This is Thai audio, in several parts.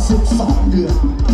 12 เดือน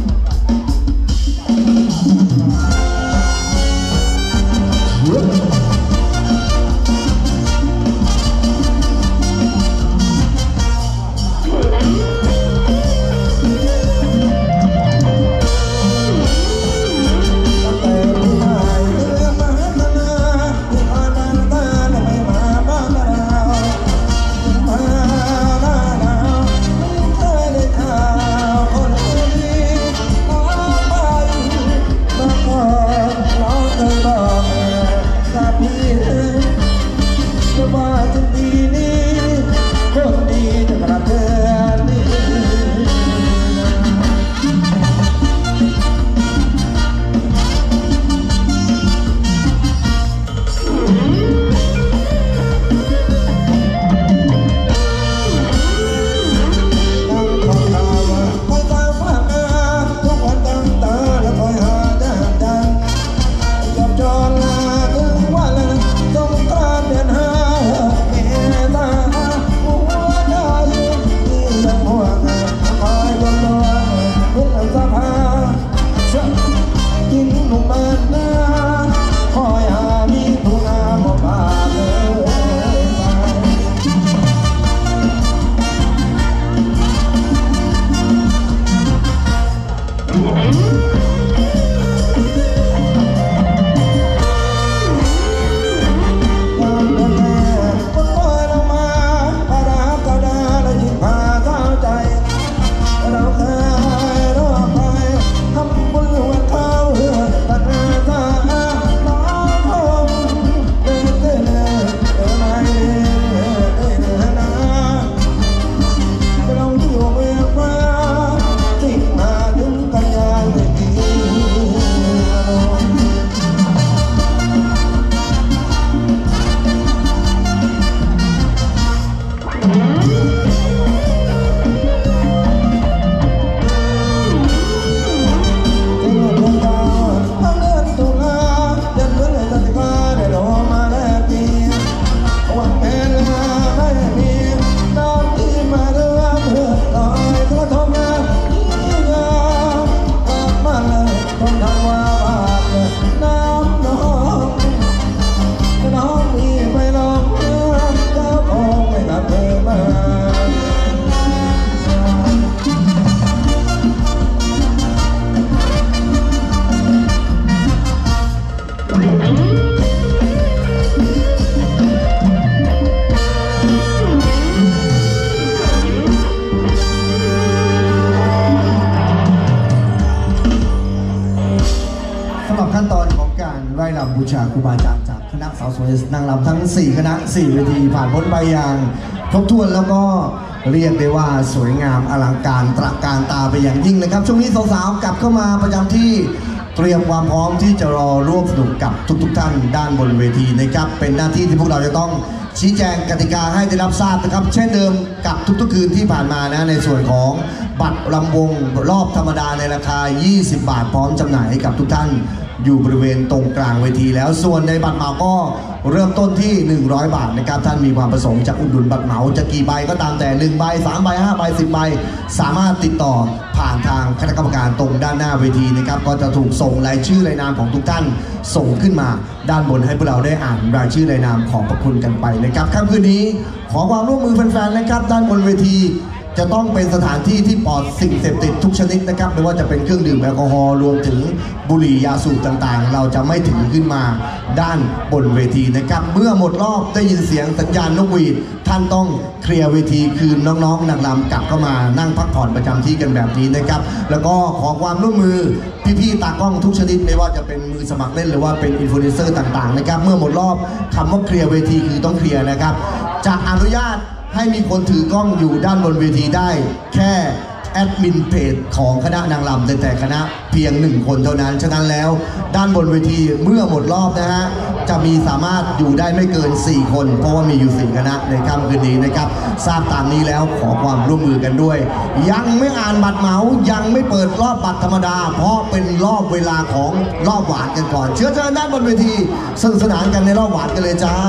บูชาครูบาอาจารย์จากคณะสาวสวยนางรำทั้ง4คณะ4เวทีผ่านพ้นไปอย่างครบถ้วนแล้วก็เรียกได้ว่าสวยงามอลังการตระการตาไปอย่างยิ่งนะครับช่วงนี้สาวๆกลับเข้ามาประจำที่เตรียมความพร้อมที่จะรอร่วมสนุกกับทุกท่านด้านบนเวทีนะครับเป็นหน้าที่ที่พวกเราจะต้องชี้แจงกติกาให้ได้รับทราบนะครับเช่นเดิมกับทุกๆคืนที่ผ่านมานะในส่วนของบัตรรำวงรอบธรรมดาในราคา20 บาทพร้อมจำหน่ายให้กับทุกท่านอยู่บริเวณตรงกลางเวทีแล้วส่วนในบัตรเหมาก็เริ่มต้นที่100 บาทนะครับท่านมีความประสงค์จะอุดหนุนบัตรเหมาจะกี่ใบก็ตามแต่1 ใบ 3 ใบ 5 ใบ 10 ใบสามารถติดต่อผ่านทางคณะกรรมการตรงด้านหน้าเวทีนะครับก็จะถูกส่งรายชื่อรายนามของทุกท่านส่งขึ้นมาด้านบนให้พวกเราได้อ่านรายชื่อรายนามของพระคุณกันไปนะครับค่ำคืนนี้ขอความร่วมมือแฟนๆนะครับด้านบนเวทีจะต้องเป็นสถานที่ที่ปลอดสิ่งเสพติดทุกชนิดนะครับไม่ว่าจะเป็นเครื่องดื่มแอลกอฮอล์รวมถึงบุหรี่ยาสูบต่างๆเราจะไม่ถือขึ้นมาด้านบนเวทีนะครับเมื่อหมดรอบได้ยินเสียงสัญญาณนกหวีดท่านต้องเคลียร์เวทีคืนน้องๆนางรำกลับเข้ามานั่งพักผ่อนประจำที่กันแบบนี้นะครับแล้วก็ขอความร่วมมือพี่ๆตากล้องทุกชนิดไม่ว่าจะเป็นมือสมัครเล่นหรือว่าเป็นอินฟลูเอนเซอร์ต่างๆนะครับเมื่อหมดรอบคำว่าเคลียร์เวทีคือต้องเคลียร์นะครับจะอนุญาตให้มีคนถือกล้องอยู่ด้านบนเวทีได้แค่แอดมินเพจของคณะนางรำแต่คณะเพียง1 คนเท่านั้นฉะนั้นแล้วด้านบนเวทีเมื่อหมดรอบนะฮะจะมีสามารถอยู่ได้ไม่เกิน4 คนเพราะว่ามีอยู่4 คณะในค่ำคืนนี้นะครับทราบตามนี้แล้วขอความร่วมมือกันด้วยยังไม่อ่านบัตรเหมายังไม่เปิดรอบบัตรธรรมดาเพราะเป็นรอบเวลาของรอบหวานกันก่อนเชิญด้านบนเวทีสนุกสนานกันในรอบหวานกันเลยจ้า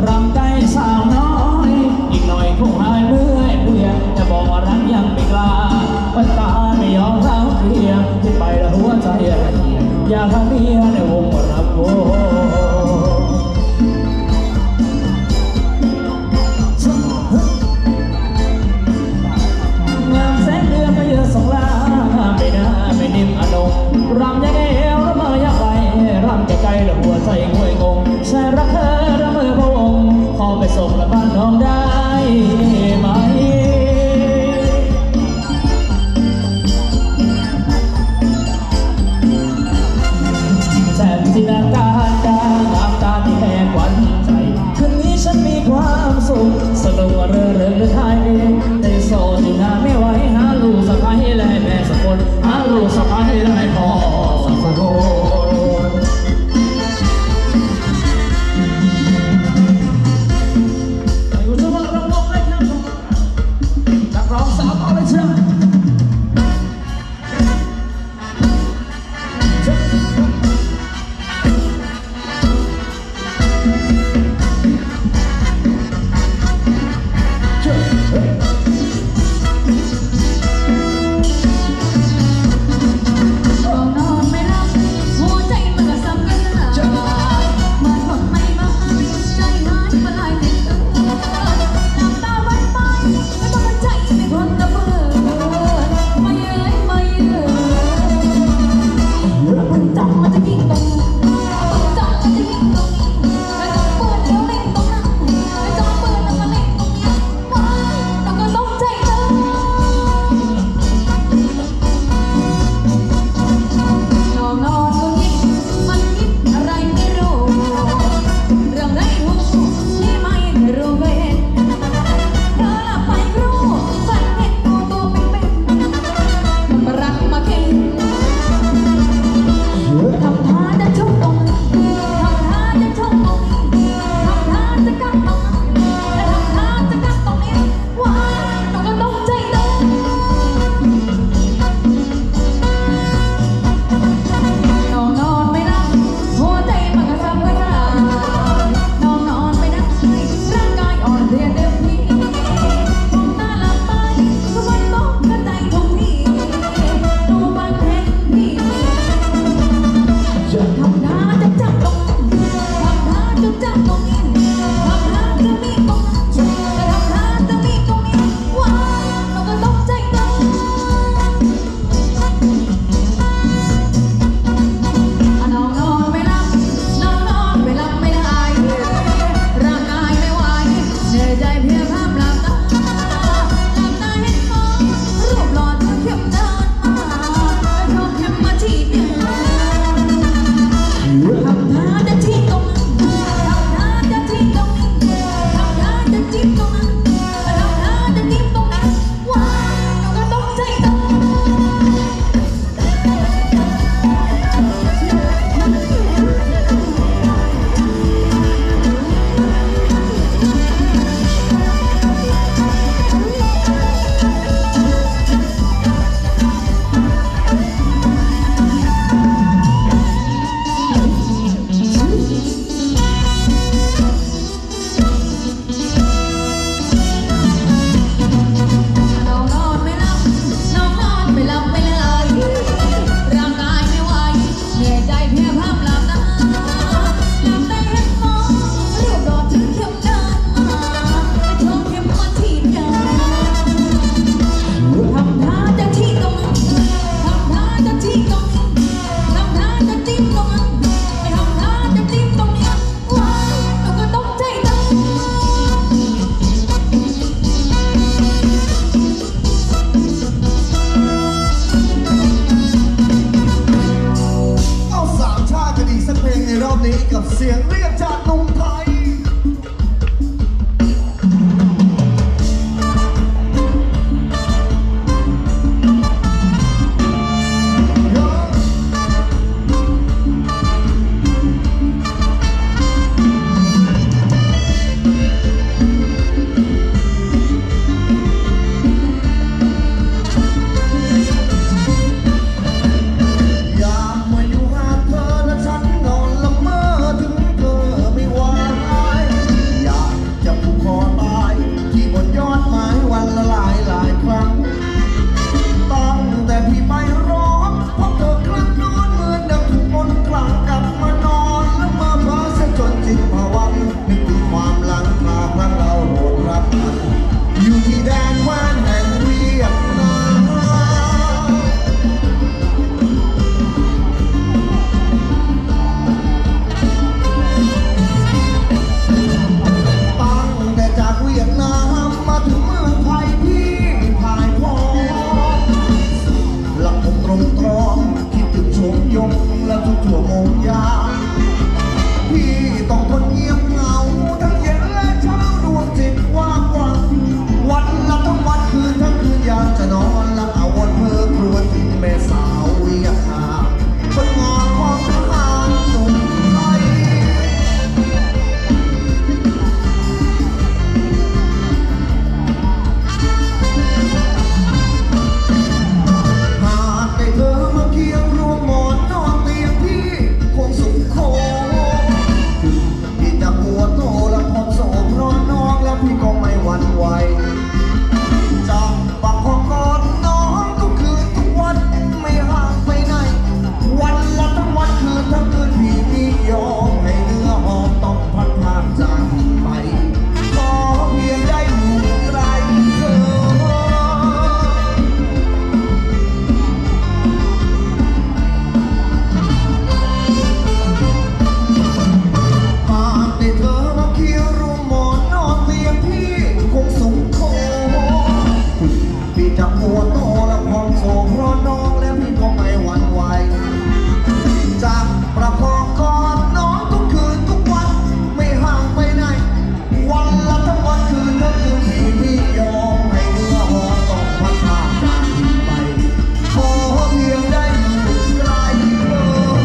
รำใกล้สาวน้อยอีกหน่อยคงหายเมื่อยเพลียแต่บอกว่ารักยังไม่กล้าวันตาไม่ยอมร้าวเพลียที่ไปแล้วหัวใจละเอียดอยากหาเมียในวงรำวงงามแสงเดือนมาเยอะสองลาไม่น่าไม่นิ่มอนงรำยังไงเอวละเมอยังไรรำไกลๆแล้วหัวใจงวยงงแสนรักเธอละเมอพะวงขอหลังคาครั้งเราโหดรักกันอยู่ที่แดนแคว้นแห่งเวียดนามตั้งแต่จากเวียดนามมาถึงเมืองไทยที่พ่ายพ้อหลังผมตรงตรองคิดถึงชมยงและทุกชั่วโมงยามพี่ต้องทนเงียบเหงาทั้งเย็นและเช้าดวงจิตว่างวังวันละทั้งวันคืนทั้งคืนอยากจะนอนและเอาวนเพ้อครวญถึงแม่สาวเวียดนามคนงอนของทหารหนุ่มไทยหากได้เธอมาเคียงรวมหมอนนอนเตียงพี่คงสุขโคพี่จะปวดโตและพบโศกร้อนน้องและพี่ก็ไม่หวั่นไหวจากปากของกอดน้องทุกคืนทุกวันไม่ห่างไปไหนวันละทั้งวันคืนทั้งคืนพี่ไม่ยอมให้เนื้อหอมต้องพัดพรากจากพี่ไปขอเพียงได้อยู่ใกล้เธอหากได้เธอมาเคียงร่วมหมอนนอนเตียงพี่คงสุขโคพี่จะปวดโตและความโศกร้อนน้องและพี่ก็ไม่หวั่นไหวจากประคองกอดน้องทุกคืนทุกวันไม่ห่างไปไหนวันละทั้งวันคืนทั้งคืนพี่ไม่ยอมให้เนื้อหอมต้องพัดพรากจากพี่ไปขอเพียงได้อยู่ใกล้เธอ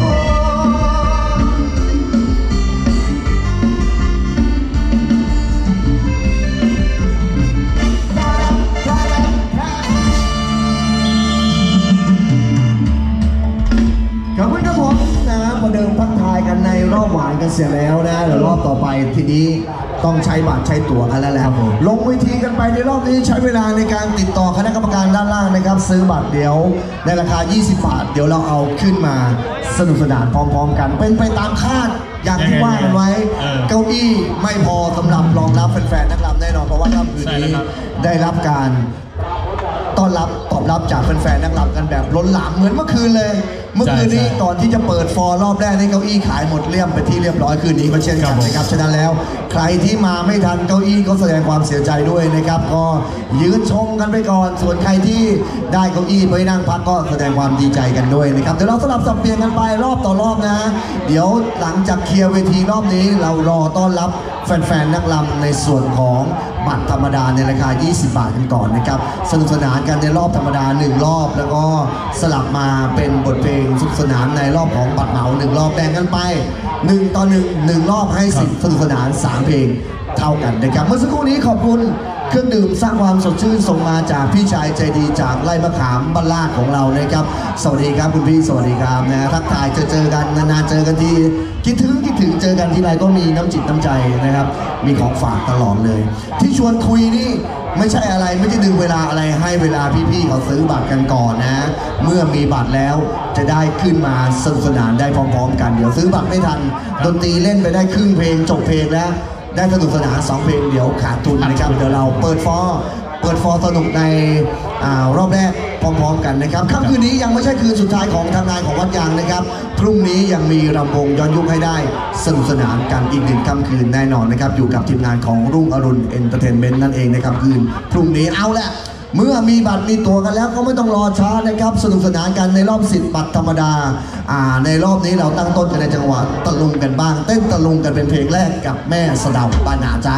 ขอบคุณครับผมนะประเดิมทักทายกันในรอบหวานกันเสียแล้วนะเดี๋ยวรอบต่อไปทีนี้ต้องใช้บัตรใช้ตั๋วกันแล้วแหละลงเวทีกันไปในรอบนี้ใช้เวลาในการติดต่อคณะกรรมการด้านล่างนะครับซื้อบัตรเดี๋ยวในราคา 20 บาทเดี๋ยวเราเอาขึ้นมาสนุกสนานพร้อมๆกันเป็นไปตามคาดอย่างที่ว่ากันไว้เก้าอี้ไม่พอสำหรับรองรับแฟนๆนักรำแน่นอนเพราะว่าค่ำคืนนี้ได้รับการต้อนรับตอบรับจากแฟนๆนักรำกันแบบล้นหลามเหมือนเมื่อคืนเลยเมื่อคืนนี้ก่อนที่จะเปิดฟอร์รอบแรกนี่เก้าอี้ขายหมดเลี่ยมไปที่เรียบร้อยคืนนี้ก็เช่นกันนะครับฉะนั้นแล้วใครที่มาไม่ทันเก้าอี้ก็แสดงความเสียใจด้วยนะครับก็ยืนชมกันไปก่อนส่วนใครที่ได้เก้าอี้ไปนั่งพักก็แสดงความดีใจกันด้วยนะครับเดี๋ยวเราสลับสับเปลี่ยนกันไปรอบต่อรอบนะเดี๋ยวหลังจากเคลียร์เวทีรอบนี้เรารอต้อนรับแฟนๆนักรำในส่วนของบัตรธรรมดาในราคา 20 บาทกันก่อนนะครับสนุกสนานกันในรอบธรรมดา1รอบแล้วก็สลับมาเป็นบทเพลงสนุกสนานในรอบของบัตรเหมา1รอบแบ่งกันไป1 ต่อ 1รอบให้สิทธิ์สนุกสนาน3เพลงเท่ากันนะครับเมื่อสักครู่นี้ขอบคุณเครื่องดื่มสร้างความสดชื่นส่งมาจากพี่ชายใจดีจากไร่มะขามบ้านลาดของเรานะครับสวัสดีครับคุณพี่สวัสดีครับนะทักทายเจอกันนานๆเจอกันทีคิดถึงเจอกันทีไรก็มีน้ำจิตน้ำใจนะครับมีของฝากตลอดเลยที่ชวนคุยนี่ไม่ใช่อะไรไม่ใช่ดึงเวลาอะไรให้เวลาพี่ๆเขาซื้อบัตรกันก่อนนะเมื่อมีบัตรแล้วจะได้ขึ้นมาสนุกสนานได้พร้อมๆกันเดี๋ยวซื้อบัตรไม่ทันดนตรีเล่นไปได้ครึ่งเพลงจบเพลงแล้วได้สนุกสนาน2เพลงเดี๋ยวขาดทุนนะครับเดี๋ยวเราเปิดฟอร์สนุกในรอบแรกพร้อมๆกันนะครับค่ำคืนนี้ยังไม่ใช่คืนสุดท้ายของทำงานของวัดยางนะครับพรุ่งนี้ยังมีรำวงย้อนยุคให้ได้สนุกสนานกันอีก1ค่ำคืนแน่นอนนะครับอยู่กับทีมงานของรุ่งอรุณเอนเตอร์เทนเมนต์นั่นเองนะครับคืนพรุ่งนี้เอาละเมื่อมีบัตรมีตั๋วกันแล้วก็ไม่ต้องรอช้านะครับสนุกสนานกันในรอบ10 บัตรธรรมดาในรอบนี้เราตั้งต้นกันในจังหวะตะลุงกันบ้างเต้นตะลุงกันเป็นเพลงแรกกับแม่สะเดาปานาจ้า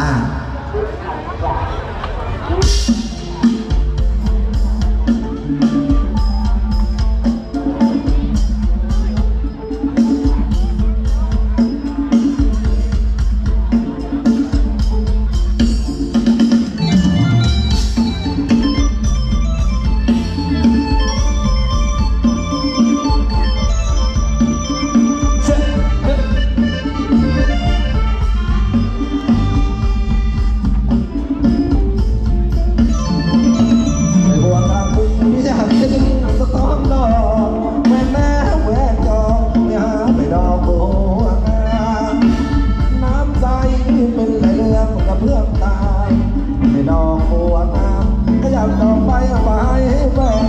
พื่อนตายไม่นองปวดน้ำขยับต่อไปเอาไปแฟน